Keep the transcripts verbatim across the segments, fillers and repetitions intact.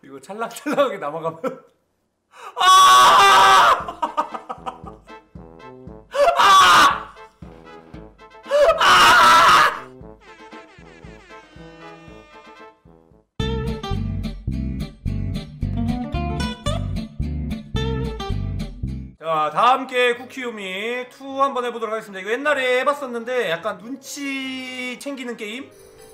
이거 찰랑찰랑하게 남아가면 아! 아! 아! 자, 다함께 쿠키요미 이 한번 해보도록 하겠습니다. 이거 옛날에 해봤었는데 약간 눈치 챙기는 게임?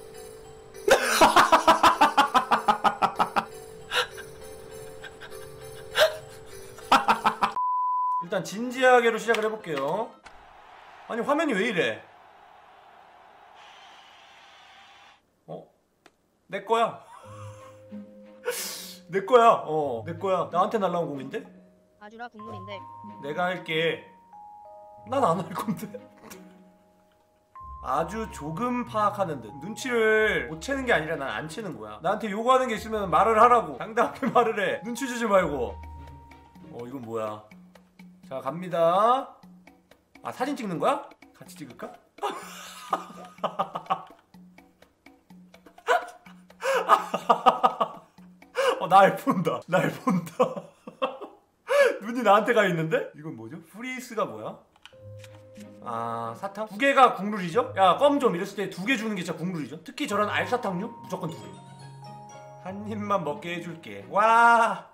일단 진지하게로 시작을 해볼게요. 아니 화면이 왜 이래? 어? 내 거야. 내 거야. 어, 내 거야. 나한테 날라온 공인데? 아주라 국물인데. 내가 할게. 난 안 할 건데. 아주 조금 파악하는 듯. 눈치를 못 채는 게 아니라 난 안 채는 거야. 나한테 요구하는 게 있으면 말을 하라고. 당당하게 말을 해. 눈치 주지 말고. 어, 이건 뭐야? 자, 갑니다. 아, 사진 찍는 거야? 같이 찍을까? 어, 날 본다. 날 본다. 눈이 나한테 가 있는데? 이건 뭐죠? 프리스가 뭐야? 아, 사탕? 두 개가 국룰이죠? 야, 껌 좀 이랬을 때 두 개 주는 게 진짜 국룰이죠? 특히 저런 알사탕류? 무조건 두 개. 한 입만 먹게 해줄게. 와!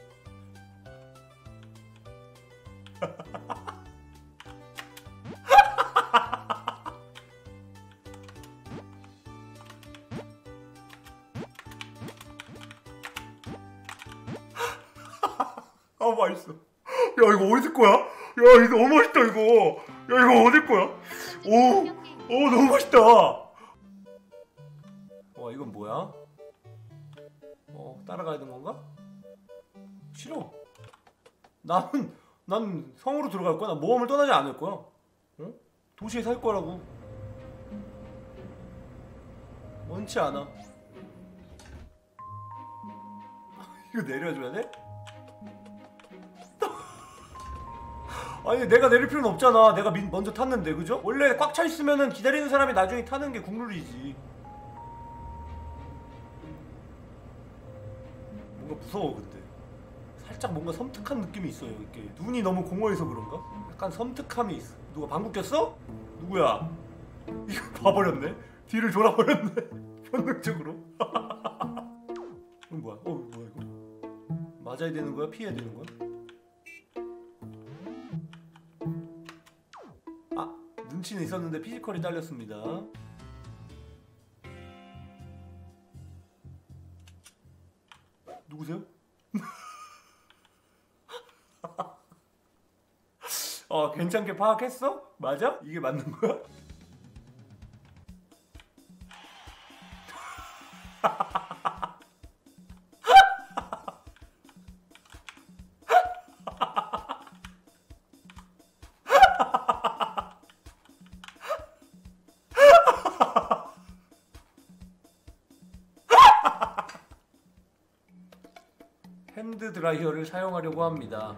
아, 맛있어. 야, 이거 어디 거야? 야, 이거 너무 맛있다, 이거. 야, 이거 어디 거야? 오, 오, 너무 맛있다. 와, 이건 뭐야? 어, 따라가야 되는 건가? 싫어. 나는, 난 성으로 들어갈 거야. 난 모험을 떠나지 않을 거야. 어? 도시에 살 거라고. 원치 않아. 이거 내려줘야 돼? 아니, 내가 내릴 필요는 없잖아. 내가 민, 먼저 탔는데, 그죠? 원래 꽉 차 있으면은 기다리는 사람이 나중에 타는 게 국룰이지. 뭔가 무서워, 근데. 살짝 뭔가 섬뜩한 느낌이 있어요, 이렇게. 눈이 너무 공허해서 그런가? 약간 섬뜩함이 있어. 누가 방구 꼈어? 누구야? 이거 봐버렸네? 뒤를 돌아버렸네? 본능적으로? 이건 뭐야? 어, 뭐야, 이거? 맞아야 되는 거야? 피해야 되는 거야? 눈치는 있었는데 피지컬이 딸렸습니다. 누구세요? 어, 괜찮게 파악했어? 맞아? 이게 맞는 거야? 핸드 드라이어를 사용하려고 합니다.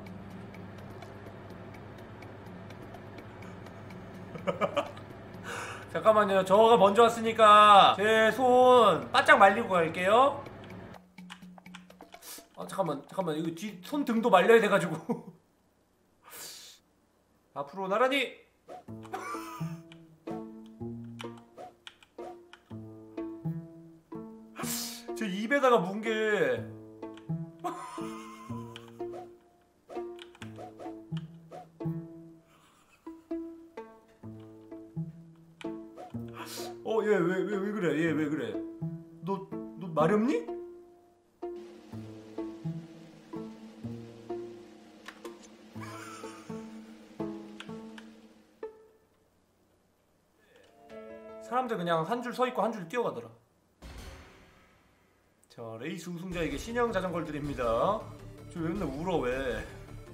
잠깐만요. 저가 먼저 왔으니까 제 손 바짝 말리고 갈게요. 아, 잠깐만 잠깐만 이거 뒤 손 등도 말려야 돼가지고. 앞으로 나란히. 제 입에다가 문게 어, 얘 왜 왜 왜 그래? 얘 왜 그래? 너 너 마렵니? 사람들 그냥 한 줄 서 있고 한 줄 뛰어가더라. 자, 레이스 우승자에게 신형 자전거를 드립니다. 저 왜 맨날 울어 왜?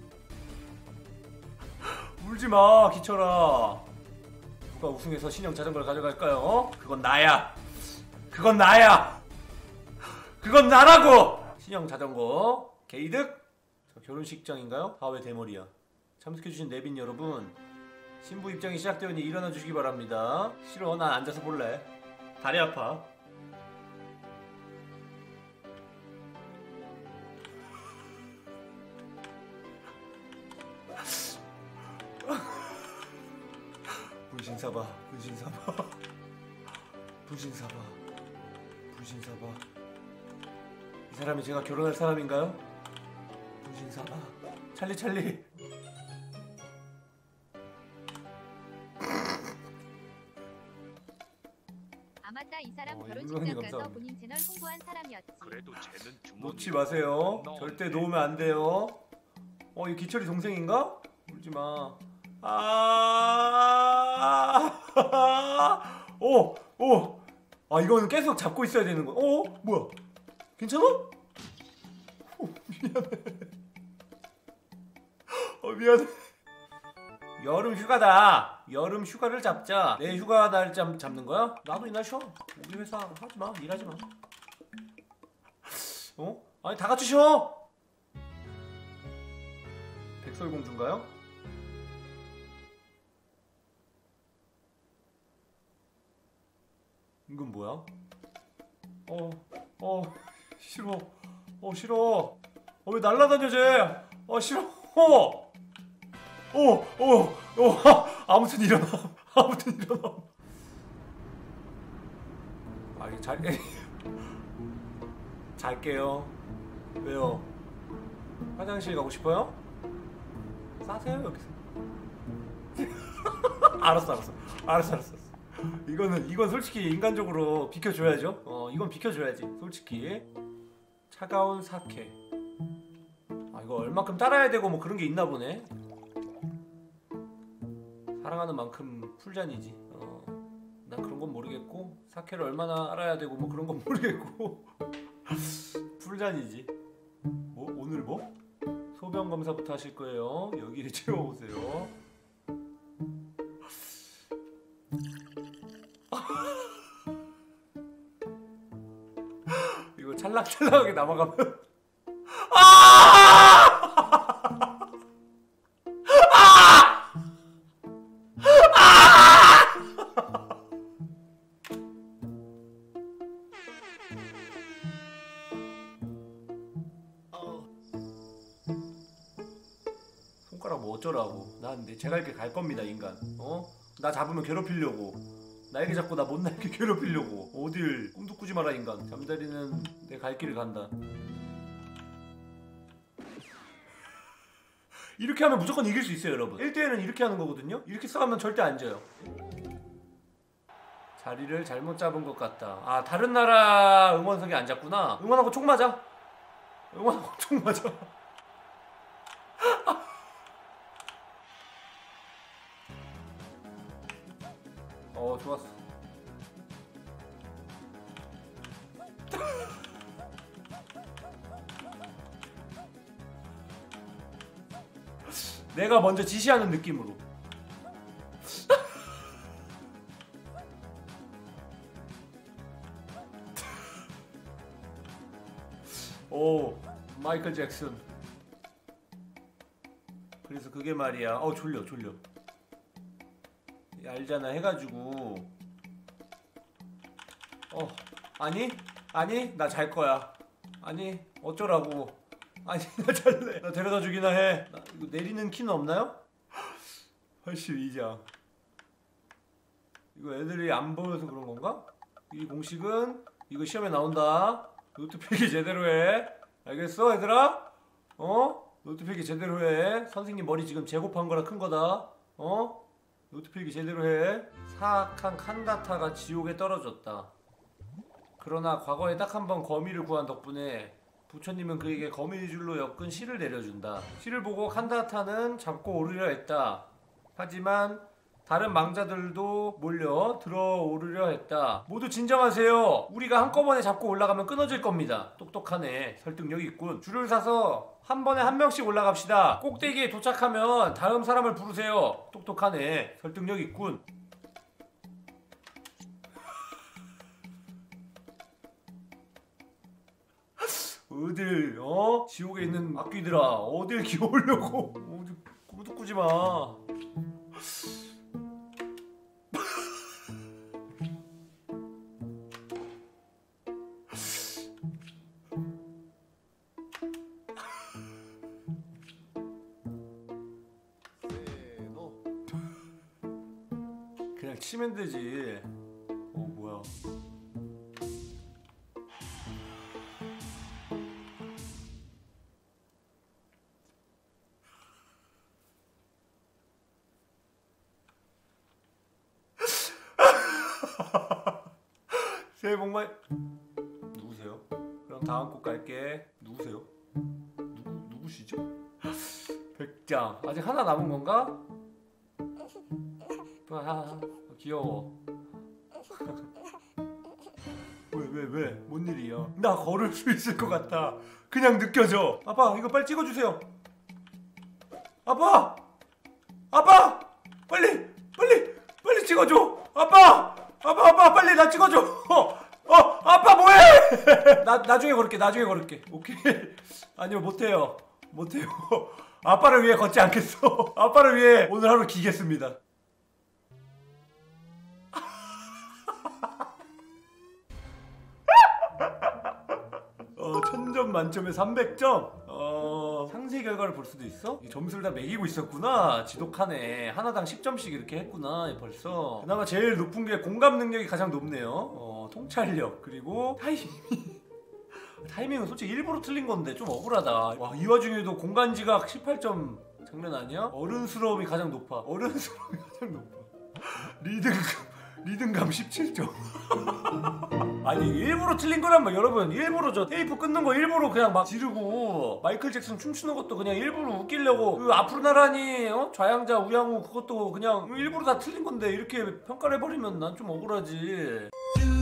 울지 마, 기철아. 누가 우승해서 신형 자전거를 가져갈까요? 어? 그건 나야. 그건 나야. 그건 나라고. 신형 자전거 개이득. 자, 결혼식장인가요? 다 왜 대머리야? 참석해주신 내빈 여러분, 신부 입장이 시작되었니 일어나 주시기 바랍니다. 싫어, 난 앉아서 볼래. 다리 아파. 분신사바 분신사바 분신사바 분신사바. 이 사람이 제가 결혼할 사람인가요? 분신사바. 찰리 찰리. 아 맞다, 이 사람 어, 결혼식장 인간이 가서 감사합니다. 본인 채널 홍보한 사람이었지. 그래도 쟤는 주머니 놓지 마세요. 절대 놓으면 안 돼요. 어, 이 기철이 동생인가? 울지 마. 아, 오, 오. 아, 이거는 계속 잡고 있어야 되는 거. 어, 뭐야? 괜찮아? 어, 미안해. 어, 미안해. 여름 휴가다. 여름 휴가를 잡자. 내 휴가 날 잡, 잡는 거야? 나도 이날 쉬어. 우리 회사 하지 마. 일하지 마. 어? 아니 다 같이 쉬어. 백설공주인가요? 이건 뭐야? 어, 어, 싫어. 어, 싫어. 어, 왜 날라다녀 쟤? 어, 싫어. 어, 어, 어, 어. 아무튼 일어나. 아무튼 일어나. 아, 이거 잘, 잘게요. 왜요? 화장실 가고 싶어요? 싸세요 여기서. 알았어, 알았어, 알았어, 알았어. 이거는 이건 솔직히 인간적으로 비켜줘야죠. 어, 이건 비켜줘야지. 솔직히 차가운 사케. 아, 이거 얼마큼 따라야 되고 뭐 그런 게 있나 보네. 사랑하는 만큼 풀잔이지. 어, 난 그런 건 모르겠고 사케를 얼마나 알아야 되고 뭐 그런 건 모르겠고 풀잔이지. 뭐 오늘 뭐? 소변 검사부터 하실 거예요. 여기에 채워오세요. 이거 찰랑찰랑하게 남아가면 아! 손가락 뭐 어쩌라고. 난 내 제갈 길 갈 겁니다 인간. 어? 나 잡으면 괴롭히려고. 나에게 자꾸 나 못나게 괴롭히려고. 어딜 꿈도 꾸지 마라 인간. 잠자리는 내 갈 길을 간다. 이렇게 하면 무조건 이길 수 있어요 여러분. 일 대일은 이렇게 하는 거거든요. 이렇게 싸우면 절대 안 져요. 자리를 잘못 잡은 것 같다. 아, 다른 나라 응원석에 앉았구나. 응원하고 총 맞아. 응원하고 총 맞아. 어, 좋았어. 내가 먼저 지시하는 느낌으로. 오, 마이클 잭슨. 그래서 그게 말이야. 어, 졸려 졸려. 알잖아 해가지고. 어, 아니? 아니? 나 잘 거야. 아니, 어쩌라고. 아니, 나 잘래. 나 데려다 주기나 해. 나 이거 내리는 키는 없나요? 팔십이 장. 이거 애들이 안 보여서 그런 건가? 이 공식은 이거 시험에 나온다. 노트 필기 제대로 해. 알겠어 얘들아? 어? 노트 필기 제대로 해. 선생님 머리 지금 제곱한 거라 큰 거다. 어? 노트 필기 제대로 해. 사악한 칸다타가 지옥에 떨어졌다. 그러나 과거에 딱 한 번 거미를 구한 덕분에 부처님은 그에게 거미줄로 엮은 실을 내려준다. 실을 보고 칸다타는 잡고 오르려 했다. 하지만 다른 망자들도 몰려 들어오르려 했다. 모두 진정하세요. 우리가 한꺼번에 잡고 올라가면 끊어질 겁니다. 똑똑하네. 설득력 있군. 줄을 서서 한 번에 한 명씩 올라갑시다. 꼭대기에 도착하면 다음 사람을 부르세요. 똑똑하네. 설득력 있군. 어딜 어? 지옥에 있는 악귀들아 어딜 기어오려고. 어디 꿈도 꾸지 마. 그냥 치면 되지. 어 뭐야? 새해 복 많이. 누구세요? 그럼 다음 곡 갈게. 누구세요? 누구 누구시죠? 백장. 아직 하나 남은 건가? 아 귀여워. 왜 왜 왜? 뭔 일이야? 나 걸을 수 있을 것 같아. 그냥 느껴져. 아빠 이거 빨리 찍어주세요. 아빠! 아빠! 빨리! 빨리! 빨리 찍어줘! 아빠! 아빠 아빠 빨리 나 찍어줘! 어! 어! 아빠 뭐해! 나, 나중에 걸을게 나중에 걸을게. 오케이. 아니요 못해요 못해요. 아빠를 위해 걷지 않겠어. 아빠를 위해 오늘 하루 기겠습니다. 어, 천 점 만점에 삼백 점? 어... 상세 결과를 볼 수도 있어? 이 점수를 다 매기고 있었구나. 지독하네. 하나당 십 점씩 이렇게 했구나 벌써. 그나마 제일 높은 게 공감 능력이 가장 높네요. 어, 통찰력 그리고 타이밍. 타이밍은 솔직히 일부러 틀린 건데 좀 억울하다. 와, 이 와중에도 공간지각 십팔 점 장난 아니야? 어른스러움이 가장 높아. 어른스러움이 가장 높아. 리듬감 리듬감 십칠 점. 아니 일부러 틀린 거란 말. 여러분 일부러 저 테이프 끊는 거 일부러 그냥 막 지르고 마이클 잭슨 춤추는 것도 그냥 일부러 웃기려고 그 앞으로 나란히 어? 좌양자 우양우 그것도 그냥 일부러 다 틀린 건데 이렇게 평가를 해버리면 난 좀 억울하지.